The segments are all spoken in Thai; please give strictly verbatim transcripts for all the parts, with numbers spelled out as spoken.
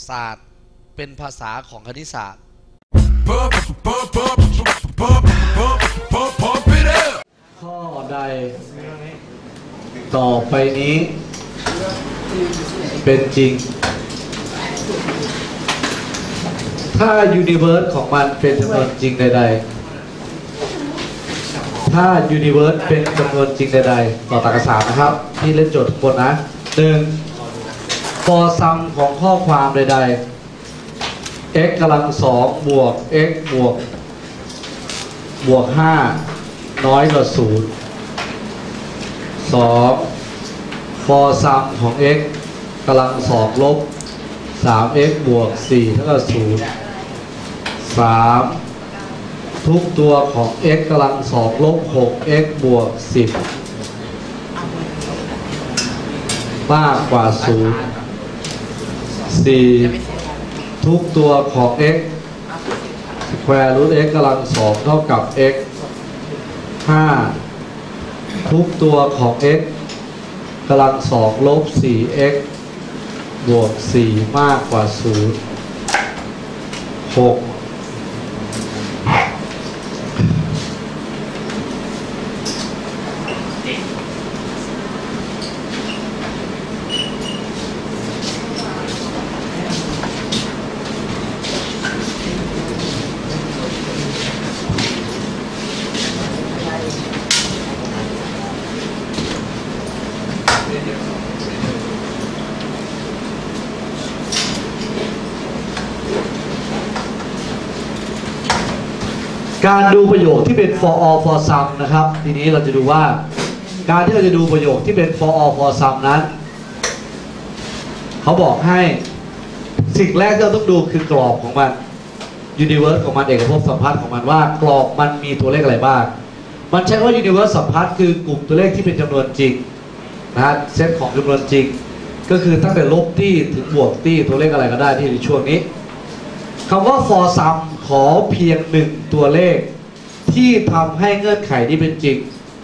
ศาสตร์เป็นภาษาของคณิตศาสตร์ข้อใดต่อไปนี้เป็นจริงถ้ายูนิเวิร์สของมันเป็นจำนวนจริงใดๆถ้ายูนิเวิร์สเป็นจำนวนจริงใดๆต่อตรรกศาสตร์นะครับที่เล่นโจทย์ทุกคนนะหนึ่ง for sum ของข้อความใดๆ x กำลังสองบวก x บวกบวกห้าน้อยกว่าศูนย์สอง for sum ของ x กำลังสองลบสาม x บวกสี่เท่ากับศูนย์สามทุกตัวของ x กำลังสองลบหก x บวกสิบมากกว่าศูนย์สี่ทุกตัวของ x square root x กำลังสองเท่ากับ x ห้าทุกตัวของ x กำลังสองลบสี่ x บวกสี่มากกว่าศูนย์หกการดูประโยคที่เป็น for all for some นะครับทีนี้เราจะดูว่าการที่เราจะดูประโยคที่เป็น for all for some นั้นเขาบอกให้สิ่งแรกที่เราต้องดูคือกรอบของมัน universe ของมันเอกภพสัมพัทธ์ของมันว่ากรอบมันมีตัวเลขอะไรบ้างมันใช้ว่า universe สัมพัทธ์คือกลุ่มตัวเลขที่เป็นจำนวนจริงนะฮะเซตของจำนวนจริงก็คือตั้งแต่ลบตี้ถึงบวกตี้ตัวเลขอะไรก็ได้ที่ในช่วงนี้คำว่า for some ขอเพียงหนึ่งตัวเลขที่ทำให้เงื่อนไขนี้เป็นจริง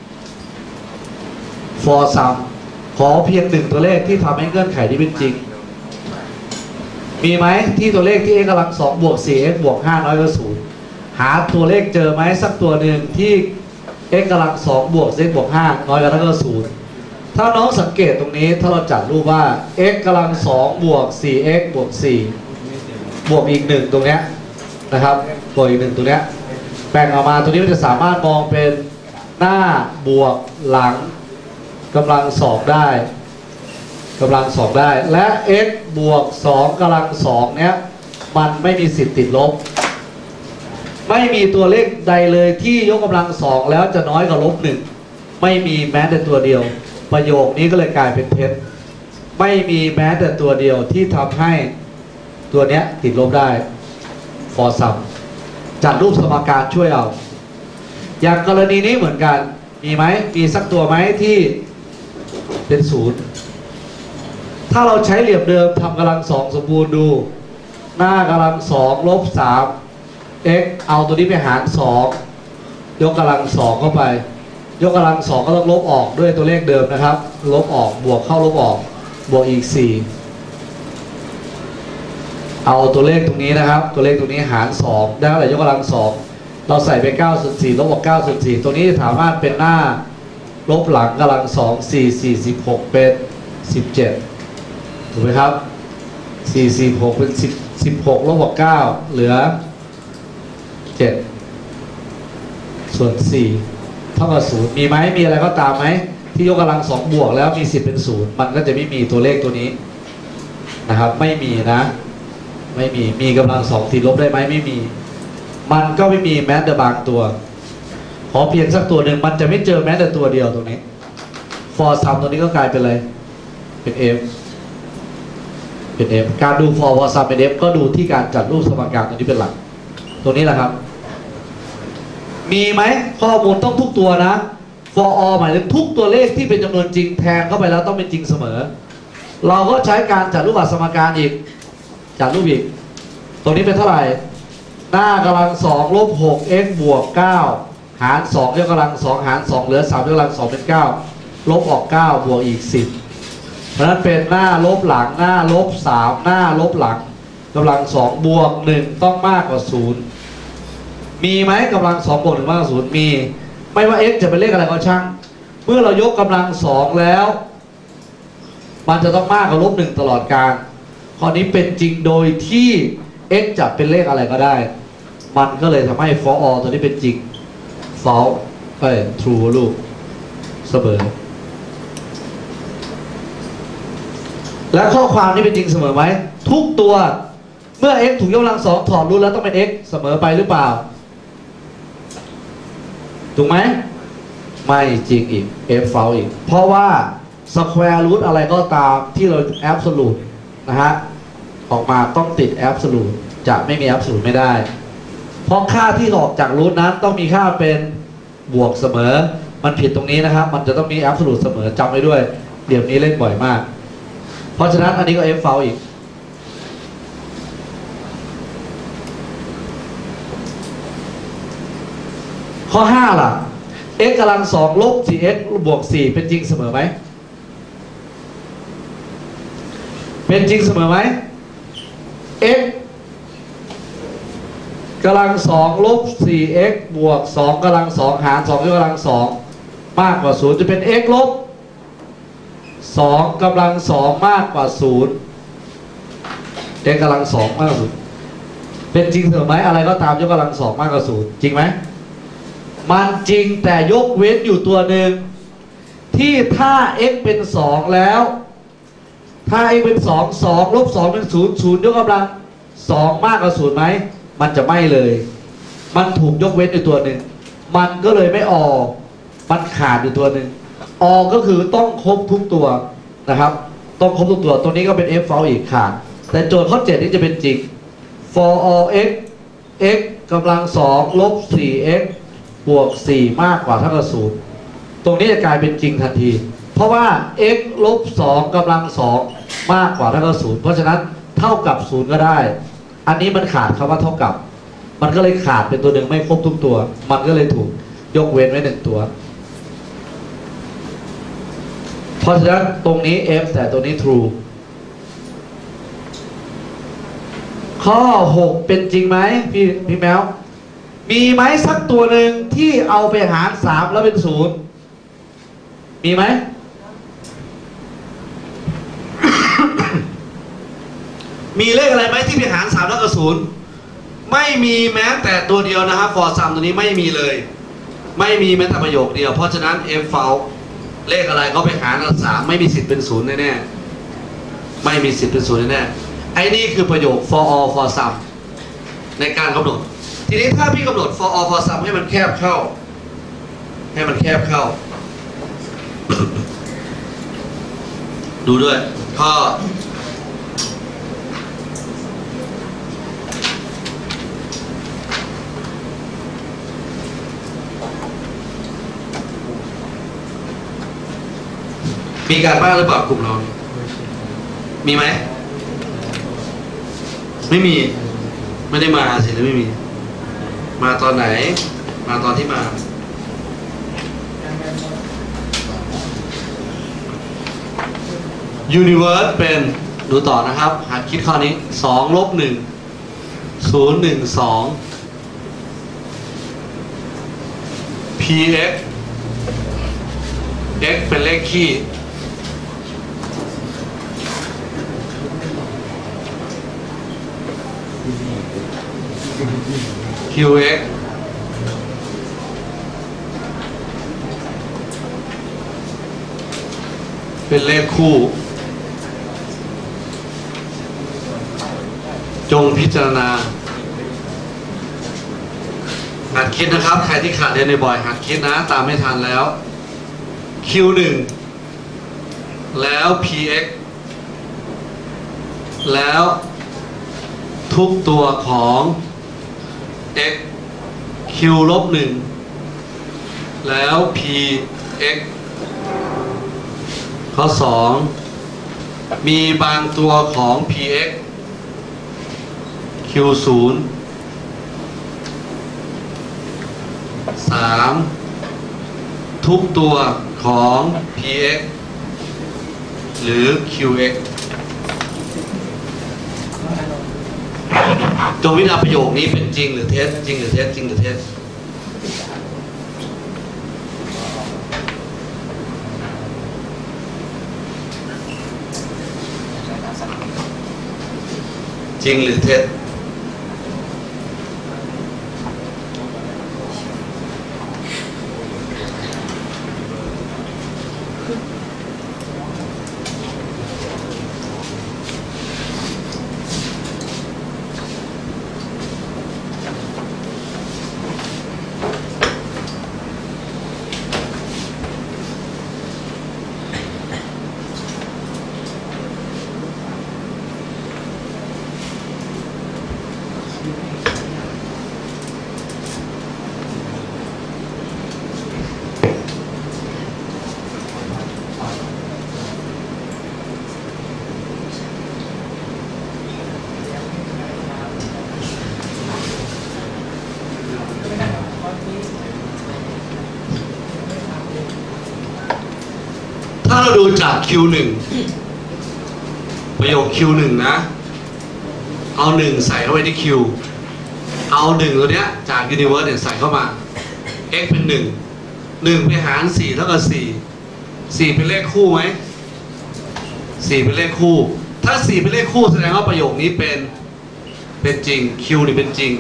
for some ขอเพียงหนึ่งตัวเลขที่ทำให้เงื่อนไขนี้เป็นจริงมีไหมที่ตัวเลขที่ x กำลังสองบวกสี่ x บวกห้าน้อยกว่าศูนย์หาตัวเลขเจอไหมสักตัวหนึ่งที่ x กำลังสองบวก x บวกห้าน้อยกว่าศูนย์ถ้าน้องสังเกตตรงนี้ถ้าเราจัดรูปว่า x กำลังสองบวกสี่ x บวกสี่บวกอีกหนึ่งตรงเนี้ยนะครับบวกอีกหนึ่งตรงเนี้ยแบ่งออกมาตัวนี้มันจะสามารถมองเป็นหน้าบวกหลังกำลังสองได้กำลังสองได้และ x บวกสองกำลังสองเนี้ยมันไม่มีสิทธิ์ติดลบไม่มีตัวเลขใดเลยที่ยกกำลังสองแล้วจะน้อยกว่าลบหนึ่งไม่มีแม้แต่ตัวเดียวประโยคนี้ก็เลยกลายเป็นเท็จไม่มีแม้แต่ตัวเดียวที่ทำให้ตัวเนี้ยติดลบได้ for sum จัดรูปสมการช่วยเอาอย่างกรณีนี้เหมือนกันมีไหมมีสักตัวไหมที่เป็นศูนย์ถ้าเราใช้เหลี่ยมเดิมทำกำลังสองสมบูรณ์ดูหน้ากำลังสองลบสาม x เอาตัวนี้ไปหารสองยกกำลังสองเข้าไปยกกำลังสองก็ต้องลบออกด้วยตัวเลขเดิมนะครับลบออกบวกเข้าลบออกบวกอีกสี่เอาตัวเลขตรงนี้นะครับตัวเลขตรงนี้หารสองได้เท่าไหร่ยกกำลังสองเราใส่ไปเก้าส่วนสี่ลบออกเก้าส่วนสี่ตัวนี้สามารถเป็นหน้าลบหลังกำลังสองสี่สี่สิบหกเป็นสิบเจ็ดถูกไหมครับสี่สี่หกเป็นสิบสิบหกลบออกเก้าเหลือเจ็ดส่วนสี่เท่ากับศูนย์มีไหมมีอะไรก็ตามไหมที่ยกกำลังสองบวกแล้วมีสิบเป็นศูนย์มันก็จะไม่มีตัวเลขตัวนี้นะครับไม่มีนะไม่มีมีกำลังสองติดลบได้ไหมไม่มีมันก็ไม่มีแม้แต่บางตัวขอเพียงสักตัวหนึ่งมันจะไม่เจอแม้แต่ตัวเดียวตรงนี้ for sum ตัวนี้ก็กลายเป็นอะไรเป็น f เป็น f การดู for for sum เป็น f ก็ดูที่การจัดรูปสมการตัวนี้เป็นหลักตัวนี้แหละครับมีไหมข้อมูลต้องทุกตัวนะ for all หมายถึงทุกตัวเลขที่เป็นจำนวนจริงแทนเข้าไปแล้วต้องเป็นจริงเสมอเราก็ใช้การจัดรูปแบบสมการอีกจัดรูปอีกตัวนี้เป็นเท่าไหร่หน้ากำลังสองลบหก x บวกเก้าหารสองยกกำลังสองหารสองเหลือสามยกกำลังสองเป็นเก้าลบออกเก้าบวกอีกสิบเพราะนั้นเป็นหน้าลบหลังหน้าลบสามหน้าลบหลังกำลังสองบวกหนึ่งต้องมากกว่าศูนย์มีไหมกำลังสองบวกหนึ่งมากกว่าศูนย์มีไม่ว่า x จะเป็นเลขอะไรก็ช่างเมื่อเรายกกำลังสองแล้วมันจะต้องมากกว่าลบหนึ่งตลอดกาลข้อนี้เป็นจริงโดยที่ x จะเป็นเลขอะไรก็ได้มันก็เลยทำให้ for all ตัวนี้เป็นจริง false เอ้ย true ลูกเสมอและข้อความนี้เป็นจริงเสมอไหมทุกตัวเมื่อ x ถูกยกกำลังสองถอดรูทแล้วต้องเป็น x เสมอไปหรือเปล่าถูกไหมไม่จริงอีก f false อีกเพราะว่า square root อะไรก็ตามที่เรา absolute นะฮะออกมาต้องติด absolute จะไม่มี absolute ไม่ได้เพราะค่าที่ออกจากรูทนั้นต้องมีค่าเป็นบวกเสมอมันผิดตรงนี้นะครับมันจะต้องมี absolute เสมอจำไว้ด้วยเดี๋ยวนี้เล่นบ่อยมากเพราะฉะนั้นอันนี้ก็ f false อีกข้อห้าล่ะ x กำลังสองลบ สี่ x บวกสี่เป็นจริงเสมอไหมเป็นจริงเสมอไหม x กำลังสองลบ สี่ x บวกสองกำลังสองหารสองยกกำลังสองมากกว่าศูนย์จะเป็น x ลบสองกำลังสองมากกว่าศูนย์ x กำลังสองมากกว่าศูนย์เป็นจริงเสมอไหมอะไรก็ตามยกกำลังสองมากกว่าศูนย์จริงไหมมันจริงแต่ยกเว้นอยู่ตัวหนึ่งที่ถ้า x เป็นสองแล้วถ้า x เป็นสอง สองลบสองเป็นศูนย์ ศูนย์ยกกำลังสองมากกว่าศูนย์ไหมมันจะไม่เลยมันถูกยกเว้นอยู่ตัวหนึ่งมันก็เลยไม่ออกมันขาดอยู่ตัวหนึ่งออกก็คือต้องครบทุกตัวนะครับต้องครบทุกตัวตัวนี้ก็เป็น f false อีกขาดแต่โจทย์ข้อเจ็ดนี้จะเป็นจริง for all x x กำลังสองลบ สี่ x บวกสี่มากกว่าเท่ากับศูนย์ตรงนี้จะกลายเป็นจริงทันทีเพราะว่า x ลบสองกำลังสองมากกว่าเท่ากับศูนย์เพราะฉะนั้นเท่ากับศูนย์ก็ได้อันนี้มันขาดคำว่าเท่ากับมันก็เลยขาดเป็นตัวหนึ่งไม่ครบทุกตัวมันก็เลยถูกยกเว้นไว้หนึ่งตัวเพราะฉะนั้นตรงนี้ f แต่ตัวนี้ true ข้อหกเป็นจริงไหมพี่พี่แมวมีไหมสักตัวหนึ่งที่เอาไปหารสามแล้วเป็นศูนย์มีไหม มีเลขอะไรไหมที่ไปหารสามแล้วกับศูนย์ไม่มีแม้แต่ตัวเดียวนะครับ for sum ตัวนี้ไม่มีเลยไม่มีแม้แต่ประโยคเดียวเพราะฉะนั้น f false เลขอะไรก็ไปหารกับสามไม่มีสิทธิ์เป็นศูนย์แน่ๆไม่มีสิทธิ์เป็นศูนย์แน่ๆไอ้นี่คือประโยค for all for sum ในการกำหนดทีนี้ถ้าพี่กำหนด for all for sum ให้มันแคบเข้าให้มันแคบเข้า ดูด้วยข้อมีการบ้านหรือเปล่ากลุ่มเรามีไหมไม่มีไม่ได้มาสิหรือไม่มีมาตอนไหนมาตอนที่มา Universe เป็นดูต่อนะครับหากคิดข้อนี้สองลบหนึ่งศูนย์หนึ่งสอง px x เป็นเลขคี่qx เป็นเลขคู่จงพิจารณาหัดคิดนะครับใครที่ขาดเรียนบ่อยหัดคิดนะตามไม่ทันแล้ว คิว หนึ่ง แล้ว px แล้วทุกตัวของ x q ลบหนึ่งแล้ว px ข้อสองมีบางตัวของ px q ศูนย์ สามทุกตัวของ px หรือ qx จงวิจารณ์ประโยคนี้เป็นจริงหรือเท็จจริงหรือเท็จจริงหรือเท็จจริงหรือเท็จถ้าเราดูจาก คิว หนึ่ง ประโยค คิว หนึ่ง นะเอาหนึ่งใส่เข้าไปที่ Q เอาหนึ่งตัวเนี้ยจาก Universe เนี่ยใส่เข้ามา x เป็นหนึ่ง หนึ่งไปหารสี่เท่ากับสี่ สี่เป็นเลขคู่ไหม สี่เป็นเลขคู่ ถ้าสี่เป็นเลขคู่แสดงว่าประโยคนี้เป็นเป็นจริง Q นี่เป็นจริง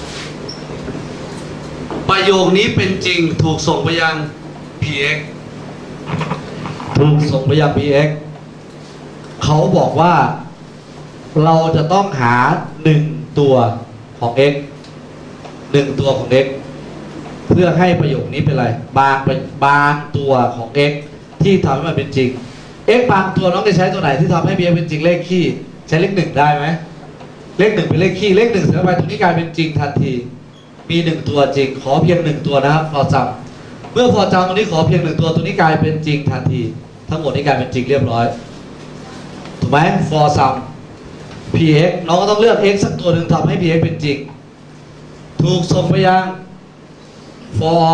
ประโยคนี้เป็นจริงถูกส่งไปยัง px ถูกส่งไปยัง px เขาบอกว่าเราจะต้องหาหนึ่งตัวของ x หนึ่งตัวของ x เพื่อให้ประโยคนี้เป็นอะไรบางบางตัวของ x ที่ทำให้มันเป็นจริง x บางตัวน้องจะใช้ตัวไหนที่ทำให้ px เป็นจริงเลขคี่ใช้เลขหนึ่งได้ไหมเลขหนึ่งเป็นเลขคี่เลขหนึ่งเสร็จไปตรงนี้กลายเป็นจริงทันทีมีหนึ่งตัวจริงขอเพียงหนึ่งตัวนะครับพอจำเมื่อพอจำตรงนี้ขอเพียงหนึ่งตัวตัวนี้กลายเป็นจริงทันทีทั้งหมดนี้กลายเป็นจริงเรียบร้อยถูกไหม for sum px น้องก็ต้องเลือก x สักตัวหนึ่งทำให้ px เป็นจริงถูกส่งไปยัง for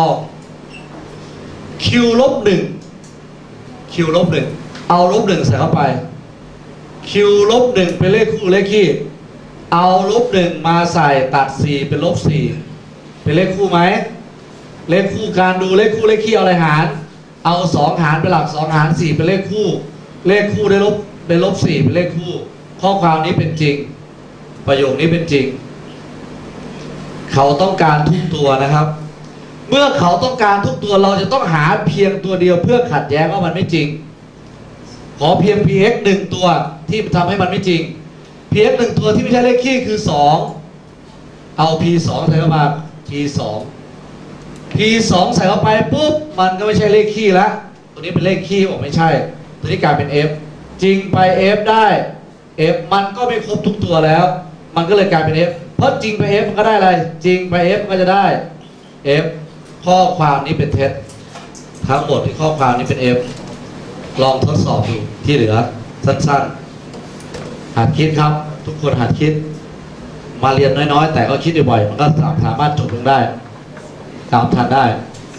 q ลบหนึ่ง q ลบหนึ่งเอาลบหนึ่งใส่เข้าไป q ลบหนึ่งเป็นเลขคู่เลขคี่เอาลบหนึ่งมาใส่ตัดสี่เป็นลบสี่เป็นเลขคู่ไหมเลขคู่การดูเลขคู่เลขคี่เอาอะไรหารเอาสองหารเป็นหลักสองหารสี่เป็นเลขคู่เลขคู่ได้ลบได้ลบสี่เป็นเลขคู่ข้อความนี้เป็นจริงประโยคนี้เป็นจริงเขาต้องการทุกตัวนะครับเมื่อเขาต้องการทุกตัวเราจะต้องหาเพียงตัวเดียวเพื่อขัดแย้งว่ามันไม่จริงขอเพียง px หนึ่งตัวที่ทำให้มันไม่จริง px หนึ่งตัวที่ไม่ใช่เลขคี่คือสองเอา p สองใส่เข้ามา p สอง p สองใส่เข้าไปปุ๊บมันก็ไม่ใช่เลขคี่แล้วตัวนี้เป็นเลขคี่บอกไม่ใช่ตัวนี้กลายเป็น f จริงไป f ได้ f มันก็ไม่ครบทุกตัวแล้วมันก็เลยกลายเป็น f เพราะจริงไป f มันก็ได้อะไรจริงไป f ก็จะได้ f ข้อความนี้เป็นเท็จทั้งหมดที่ข้อความนี้เป็น f ลองทดสอบดูที่เหลือสั้นๆหัดคิดครับทุกคนหัดคิดมาเรียนน้อยๆแต่ก็คิดบ่อยๆมันก็สามารถจบลงได้ตามทันได้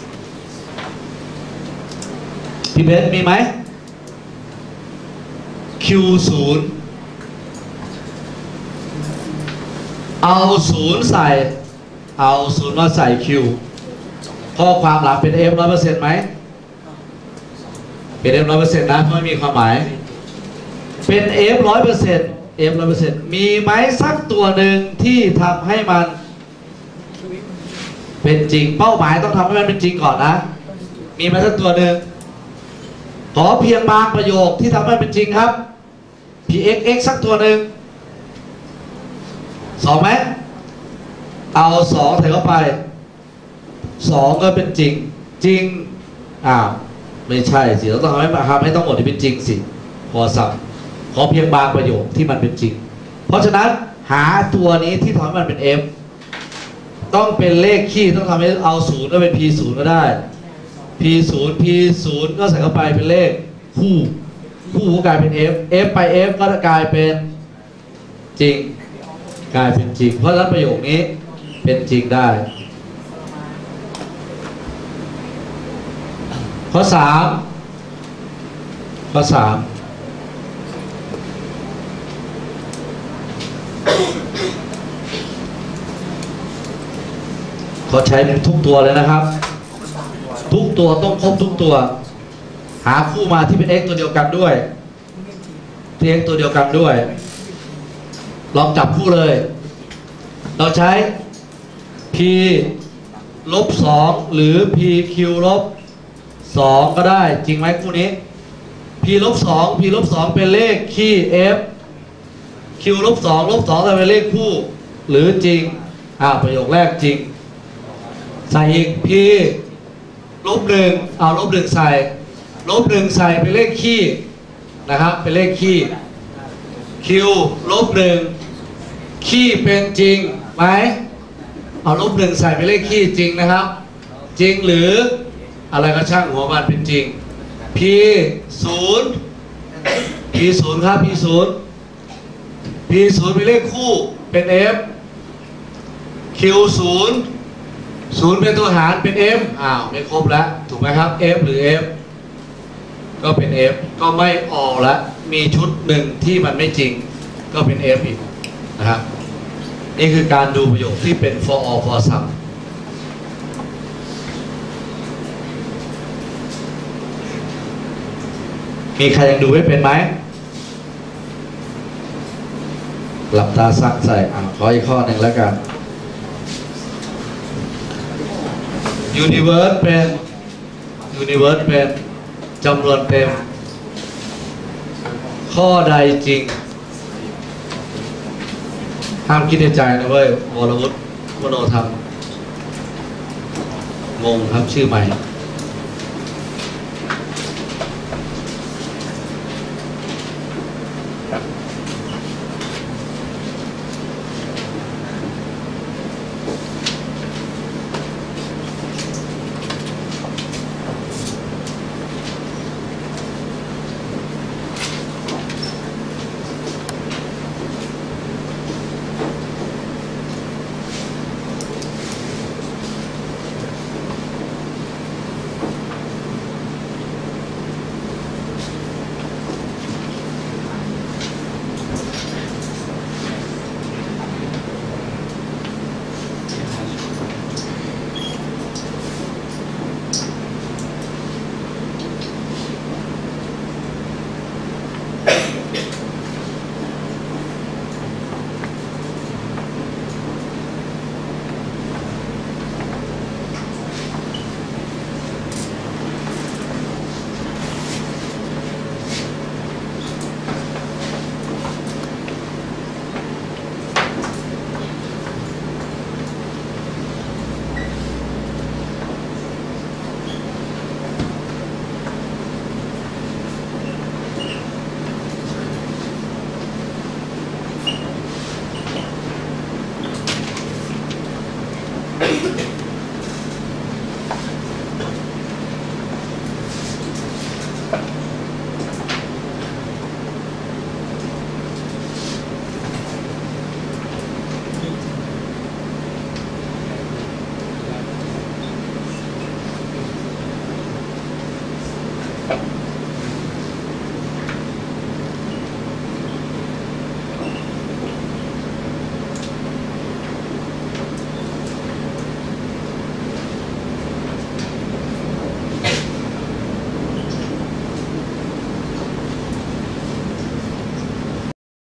พี่เบนมีไหม Q ศูนย์เอาศูนย์ใส่เอาศูนย์มาใส่ Q ข้อความหลังเป็น f ร้อยเปอร์เซ็นต์ไหมเป็น f ร้อยเปอร์เซ็นต์นะเพราะไม่มีความหมายเป็น f ร้อยเปอร์เซ็นต์ f ร้อยเปอร์เซ็นต์มีไหมสักตัวหนึ่งที่ทำให้มันเป็นจริงเป้าหมายต้องทำให้มันเป็นจริงก่อนนะมีไหมสักตัวหนึ่งขอเพียงบางประโยคที่ทำให้มันเป็นจริงครับ px x สักตัวหนึ่งสองไหมเอาสองใส่เข้าไปสองก็เป็นจริงจริงอ้าวไม่ใช่สิเราต้องทำให้ทำให้ต้องหมดที่เป็นจริงสิพอสับขอเพียงบางประโยคที่มันเป็นจริงเพราะฉะนั้นหาตัวนี้ที่ทำให้มันเป็น f ต้องเป็นเลขคี่ต้องทำให้เอาศูนย์ก็เป็น p ศูนย์ก็ได้ p ศูนย์ p ศูนย์ก็ใส่เข้าไปเป็นเลขคู่คู่ก็กลายเป็น f f ไป f ก็กลายเป็นจริงกลายเป็นจริงเพราะฉะนั้นประโยคนี้เป็นจริงได้ข้อสามข้อสามเขาใช้ทุกตัวเลยนะครับ ทุกตัวต้องครบทุกตัว หาคู่มาที่เป็น x ตัวเดียวกันด้วยที่ x ตัวเดียวกันด้วย ลองจับคู่เลย เราใช้ p ลบสองหรือ pq ลบสองก็ได้จริงไหมคู่นี้ p ลบสอง p ลบสองเป็นเลขคี่ f q ลบสองลบสองจะเป็นเลขคู่หรือจริงอ่าประโยคแรกจริงใส่อีก p ลบหนึ่งเอาลบหนึ่งใส่ลบหนึ่งใส่เป็นเลขคี่นะครับเป็นเลขคี่ q ลบหนึ่งคี่เป็นจริงไหมเอาลบหนึ่งใส่เป็นเลขคี่จริงนะครับจริงหรืออะไรก็ช่างหัวมันเป็นจริง p ศูนย์ p ศูนย์ครับ p ศูนย์ p ศูนย์เป็นเลขคู่เป็น f q ศูนย์ศูนย์เป็นตัวหารเป็น f อ้าวไม่ครบแล้วถูกไหมครับ f หรือ f ก็เป็น f ก็ไม่ออกแล้วมีชุดหนึ่งที่มันไม่จริงก็เป็น f อีกนะครับนี่คือการดูประโยคที่เป็น for all for some มีใครยังดูไม่เป็นไหมหลับตาซักใส่อ่าขออีกข้อหนึ่งแล้วกัน universe เป็น universe เป็นจำนวนเต็มข้อใดจริงห้ามคิดในใจนะเว้ยวรวุฒิมโนธรรมงงครับชื่อใหม่